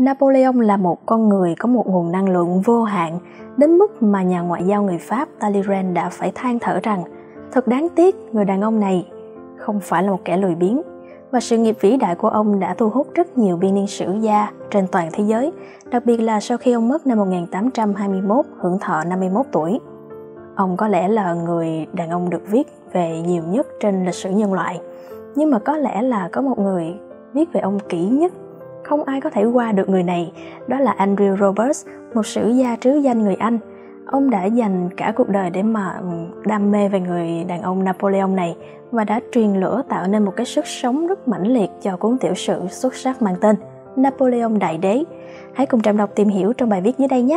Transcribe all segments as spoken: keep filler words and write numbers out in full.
Napoleon là một con người có một nguồn năng lượng vô hạn, đến mức mà nhà ngoại giao người Pháp Talleyrand đã phải than thở rằng thật đáng tiếc người đàn ông này không phải là một kẻ lười biếng. Và sự nghiệp vĩ đại của ông đã thu hút rất nhiều biên niên sử gia trên toàn thế giới, đặc biệt là sau khi ông mất năm một nghìn tám trăm hai mươi mốt, hưởng thọ năm mươi mốt tuổi. Ông có lẽ là người đàn ông được viết về nhiều nhất trên lịch sử nhân loại, nhưng mà có lẽ là có một người viết về ông kỹ nhất. Không ai có thể qua được người này, đó là Andrew Roberts, một sử gia trứ danh người Anh. Ông đã dành cả cuộc đời để mà đam mê về người đàn ông Napoleon này và đã truyền lửa tạo nên một cái sức sống rất mãnh liệt cho cuốn tiểu sử xuất sắc mang tên Napoleon Đại Đế. Hãy cùng Trạm Đọc tìm hiểu trong bài viết dưới đây nhé!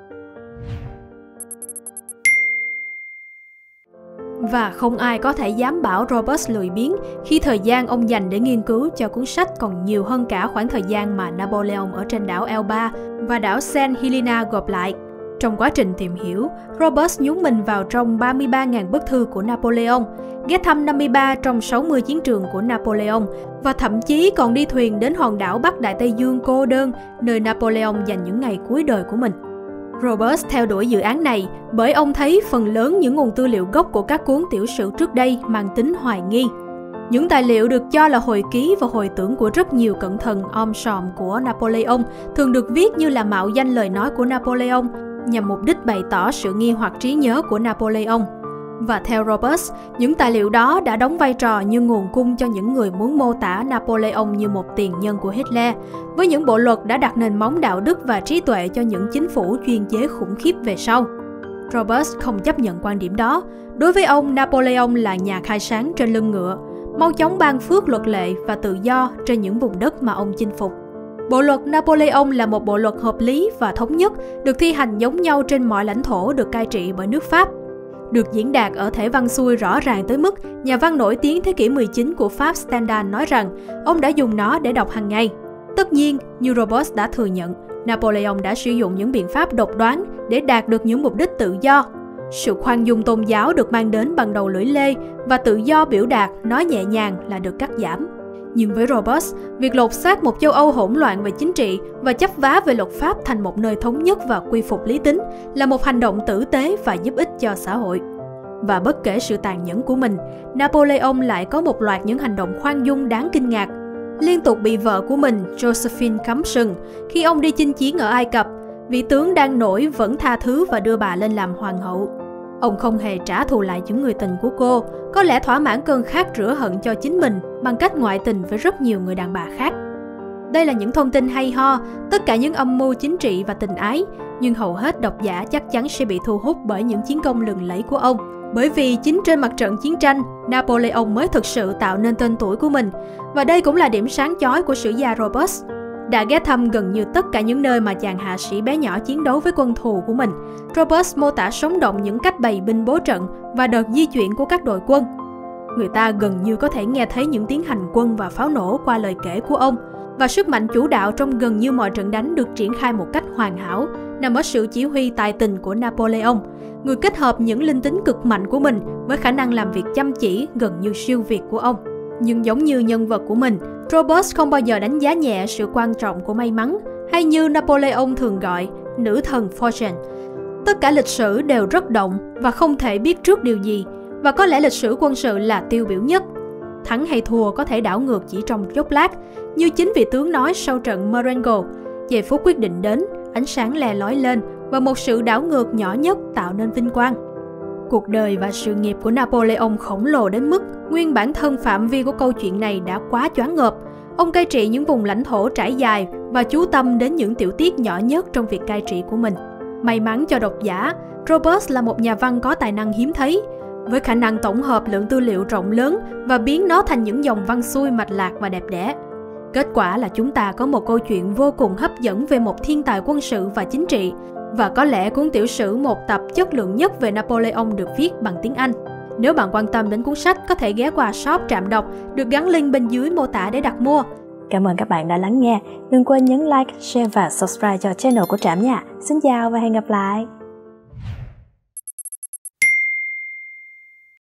Và không ai có thể dám bảo Roberts lười biếng khi thời gian ông dành để nghiên cứu cho cuốn sách còn nhiều hơn cả khoảng thời gian mà Napoleon ở trên đảo Elba và đảo Saint Helena gộp lại. Trong quá trình tìm hiểu, Roberts nhúng mình vào trong ba mươi ba nghìn bức thư của Napoleon, ghé thăm năm mươi ba trong sáu mươi chiến trường của Napoleon và thậm chí còn đi thuyền đến hòn đảo Bắc Đại Tây Dương cô đơn, nơi Napoleon dành những ngày cuối đời của mình. Roberts theo đuổi dự án này bởi ông thấy phần lớn những nguồn tư liệu gốc của các cuốn tiểu sử trước đây mang tính hoài nghi. Những tài liệu được cho là hồi ký và hồi tưởng của rất nhiều cận thần om sòm của Napoleon thường được viết như là mạo danh lời nói của Napoleon nhằm mục đích bày tỏ sự nghi hoặc trí nhớ của Napoleon. Và theo Roberts, những tài liệu đó đã đóng vai trò như nguồn cung cho những người muốn mô tả Napoleon như một tiền nhân của Hitler, với những bộ luật đã đặt nền móng đạo đức và trí tuệ cho những chính phủ chuyên chế khủng khiếp về sau. Roberts không chấp nhận quan điểm đó. Đối với ông, Napoleon là nhà khai sáng trên lưng ngựa, mau chóng ban phước luật lệ và tự do trên những vùng đất mà ông chinh phục. Bộ luật Napoleon là một bộ luật hợp lý và thống nhất, được thi hành giống nhau trên mọi lãnh thổ được cai trị bởi nước Pháp. Được diễn đạt ở thể văn xuôi rõ ràng tới mức nhà văn nổi tiếng thế kỷ mười chín của Pháp Stendhal nói rằng ông đã dùng nó để đọc hàng ngày. Tất nhiên, như Roberts đã thừa nhận, Napoleon đã sử dụng những biện pháp độc đoán để đạt được những mục đích tự do. Sự khoan dung tôn giáo được mang đến bằng đầu lưỡi lê và tự do biểu đạt, nói nhẹ nhàng là được cắt giảm. Nhưng với Roberts, việc lột xác một châu Âu hỗn loạn về chính trị và chấp vá về luật pháp thành một nơi thống nhất và quy phục lý tính là một hành động tử tế và giúp ích cho xã hội. Và bất kể sự tàn nhẫn của mình, Napoleon lại có một loạt những hành động khoan dung đáng kinh ngạc. Liên tục bị vợ của mình, Josephine, cắm sừng khi ông đi chinh chiến ở Ai Cập, vị tướng đang nổi vẫn tha thứ và đưa bà lên làm hoàng hậu. Ông không hề trả thù lại những người tình của cô, có lẽ thỏa mãn cơn khát rửa hận cho chính mình bằng cách ngoại tình với rất nhiều người đàn bà khác. Đây là những thông tin hay ho, tất cả những âm mưu chính trị và tình ái, nhưng hầu hết độc giả chắc chắn sẽ bị thu hút bởi những chiến công lừng lẫy của ông. Bởi vì chính trên mặt trận chiến tranh, Napoleon mới thực sự tạo nên tên tuổi của mình, và đây cũng là điểm sáng chói của sử gia Roberts. Đã ghé thăm gần như tất cả những nơi mà chàng hạ sĩ bé nhỏ chiến đấu với quân thù của mình, Roberts mô tả sống động những cách bày binh bố trận và đợt di chuyển của các đội quân. Người ta gần như có thể nghe thấy những tiếng hành quân và pháo nổ qua lời kể của ông, và sức mạnh chủ đạo trong gần như mọi trận đánh được triển khai một cách hoàn hảo, nằm ở sự chỉ huy tài tình của Napoleon, người kết hợp những linh tính cực mạnh của mình với khả năng làm việc chăm chỉ gần như siêu việt của ông. Nhưng giống như nhân vật của mình, Roberts không bao giờ đánh giá nhẹ sự quan trọng của may mắn, hay như Napoleon thường gọi, nữ thần Fortune. Tất cả lịch sử đều rất động và không thể biết trước điều gì, và có lẽ lịch sử quân sự là tiêu biểu nhất. Thắng hay thua có thể đảo ngược chỉ trong chốc lát, như chính vị tướng nói sau trận Marengo. Giây phút quyết định đến, ánh sáng le lói lên và một sự đảo ngược nhỏ nhất tạo nên vinh quang. Cuộc đời và sự nghiệp của Napoleon khổng lồ đến mức nguyên bản thân phạm vi của câu chuyện này đã quá choáng ngợp. Ông cai trị những vùng lãnh thổ trải dài và chú tâm đến những tiểu tiết nhỏ nhất trong việc cai trị của mình. May mắn cho độc giả, Roberts là một nhà văn có tài năng hiếm thấy, với khả năng tổng hợp lượng tư liệu rộng lớn và biến nó thành những dòng văn xuôi mạch lạc và đẹp đẽ. Kết quả là chúng ta có một câu chuyện vô cùng hấp dẫn về một thiên tài quân sự và chính trị, và có lẽ cuốn tiểu sử một tập chất lượng nhất về Napoleon được viết bằng tiếng Anh. Nếu bạn quan tâm đến cuốn sách, có thể ghé qua shop Trạm Đọc, được gắn link bên dưới mô tả để đặt mua. Cảm ơn các bạn đã lắng nghe. Đừng quên nhấn like, share và subscribe cho channel của Trạm nha. Xin chào và hẹn gặp lại.